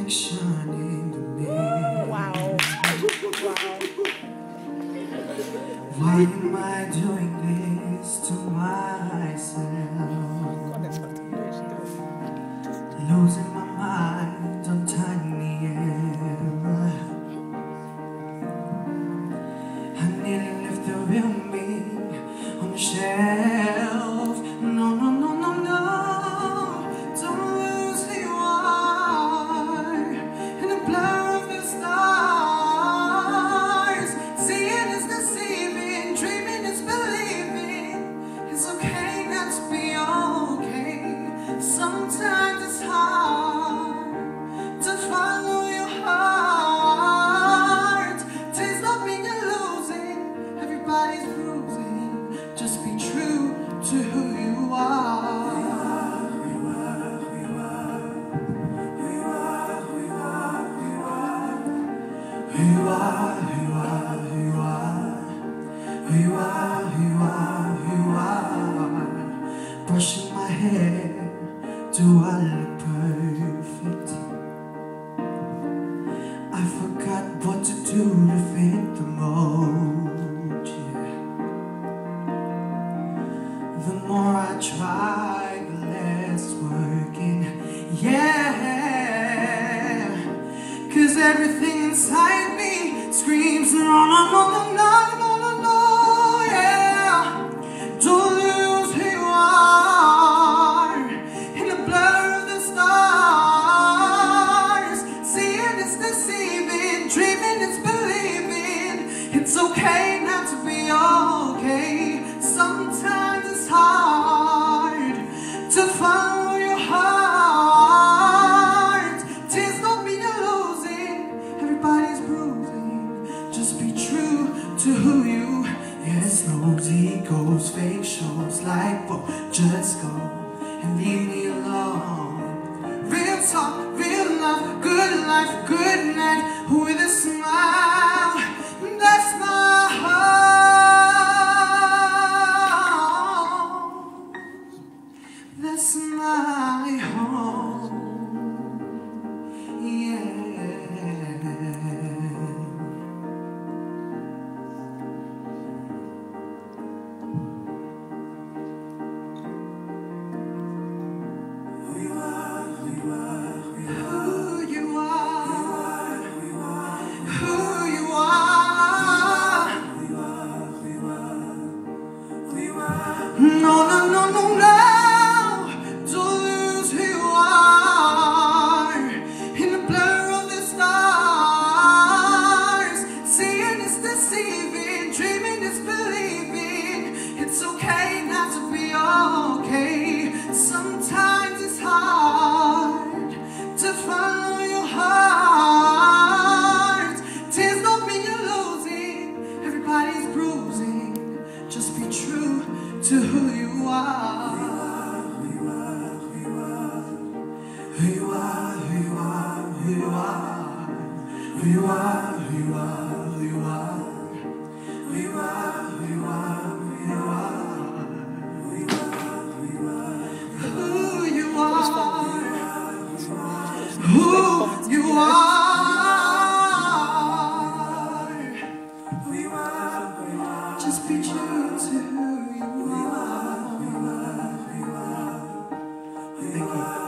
reflection in the mirror. Wow. Why am I doing this to myself? Losing my mind on tiny air. I nearly left the real me on the shelf. No, no, no, no, no. Don't lose who you are in the blur of the stars. Seeing is deceiving, dreaming is believing. It's okay not to be okay. Sometimes it's hard to follow your heart. Taste not mean you're losing, everybody's bruising. Just be true to who you are. Who you are, who you are, who you are, who you are, who you are, who you are. Brushing my hair, do I look perfect? I forgot what to do to fit the mold, yeah. The more I try, the less it's working, yeah. 'Cause everything inside me screams no, no, no, no, no, no, no, no, yeah. Don't lose who you are in the blur of the stars. Seeing is deceiving, dreaming is believing. It's okay not to be okay. Sometimes it's hard to follow your heart. Tears don't mean you're losing, everybody's bruising. Just be true to who you. Yes, no egos, fake shows like, whoa, just go and leave me alone. Real talk, real love, good life, good night, with a smile. That's my home. That's my home. Yeah. No, no, no, no, no. Don't lose who you are in the blur of the stars. Seeing is deceiving, dreaming is believing. It's okay not to be okay. Sometimes it's hard to follow your heart. Tears don't mean you're losing, everybody's bruising. Just be true to who you are. Who you are, who you are, who you are, who you are, who you are, who you are, who you are, who you are, who you are, who you are, who you are, who you are. Just be true to who you are. Thank you.